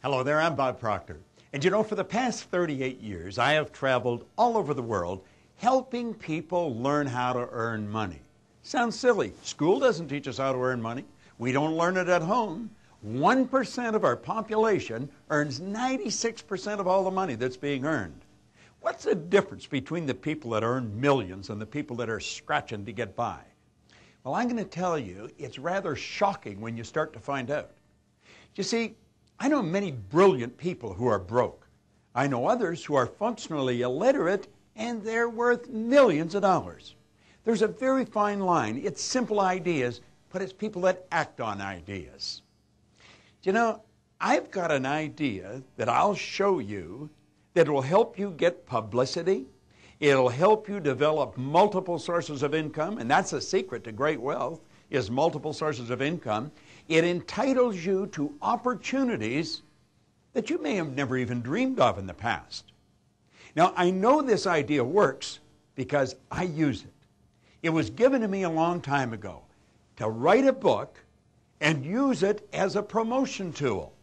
Hello there, I'm Bob Proctor. And you know, for the past 38 years, I have traveled all over the world helping people learn how to earn money. Sounds silly. School doesn't teach us how to earn money. We don't learn it at home. 1% of our population earns 96% of all the money that's being earned. What's the difference between the people that earn millions and the people that are scratching to get by? Well, I'm going to tell you, it's rather shocking when you start to find out. You see, I know many brilliant people who are broke. I know others who are functionally illiterate and they're worth millions of dollars. There's a very fine line. It's simple ideas, but it's people that act on ideas. You know, I've got an idea that I'll show you that will help you get publicity. It'll help you develop multiple sources of income, and that's the secret to great wealth, is multiple sources of income. It entitles you to opportunities that you may have never even dreamed of in the past. Now, I know this idea works because I use it. It was given to me a long time ago to write a book and use it as a promotion tool.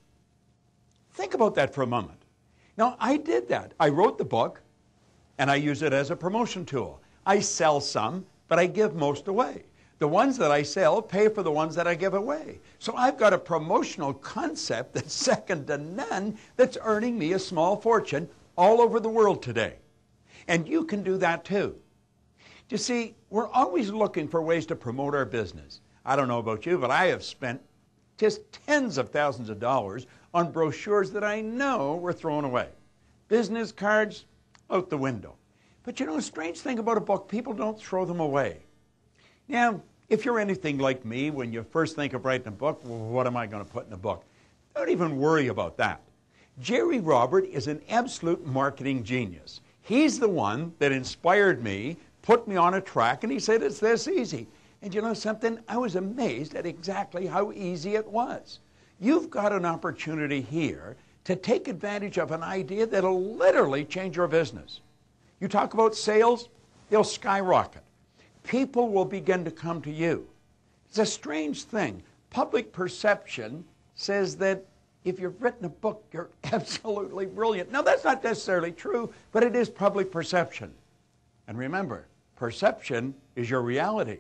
Think about that for a moment. Now, I did that. I wrote the book and I use it as a promotion tool. I sell some, but I give most away. The ones that I sell pay for the ones that I give away. So I've got a promotional concept that's second to none that's earning me a small fortune all over the world today. And you can do that too. You see, we're always looking for ways to promote our business. I don't know about you, but I have spent just tens of thousands of dollars on brochures that I know were thrown away. Business cards, out the window. But you know, a strange thing about a book, people don't throw them away. Now, if you're anything like me, when you first think of writing a book, well, what am I going to put in a book? Don't even worry about that. Jerry Robert is an absolute marketing genius. He's the one that inspired me, put me on a track, and he said it's this easy. And you know something? I was amazed at exactly how easy it was. You've got an opportunity here to take advantage of an idea that'll literally change your business. You talk about sales, they'll skyrocket. People will begin to come to you. It's a strange thing. Public perception says that if you've written a book, you're absolutely brilliant. Now, that's not necessarily true, but it is public perception. And remember, perception is your reality.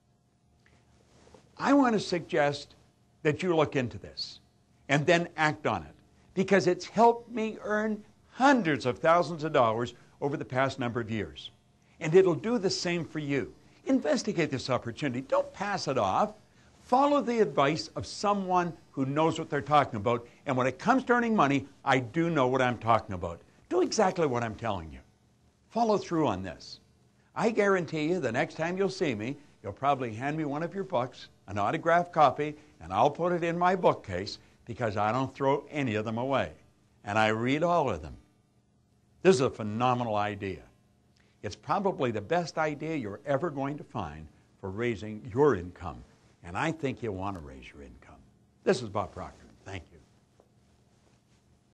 I want to suggest that you look into this and then act on it, because it's helped me earn hundreds of thousands of dollars over the past number of years. And it'll do the same for you. Investigate this opportunity. Don't pass it off. Follow the advice of someone who knows what they're talking about. And when it comes to earning money, I do know what I'm talking about. Do exactly what I'm telling you. Follow through on this. I guarantee you the next time you'll see me, you'll probably hand me one of your books, an autographed copy, and I'll put it in my bookcase because I don't throw any of them away. And I read all of them. This is a phenomenal idea. It's probably the best idea you're ever going to find for raising your income. And I think you'll want to raise your income. This is Bob Proctor.